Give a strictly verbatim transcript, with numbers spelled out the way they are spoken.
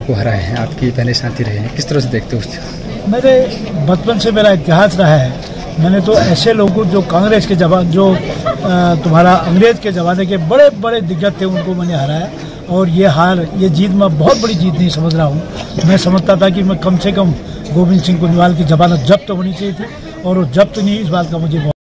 को हराए हैं, आपकी पहले साथी रहे हैं, किस तरह से देखते हो उसको? मेरे बचपन से मेरा इतिहास रहा है। मैंने तो ऐसे लोगों जो कांग्रेस के जवान जो तुम्हारा अंग्रेज के ज़माने के बड़े बड़े दिग्गज थे उनको मैंने हराया, और ये हार ये जीत मैं बहुत बड़ी जीत नहीं समझ रहा हूँ। मैं समझता था कि मैं कम से कम गोविंद सिंह कुंजवाल की जमानत जब्त होनी चाहिए थी, और वो जब्त नहीं, इस बात का मुझे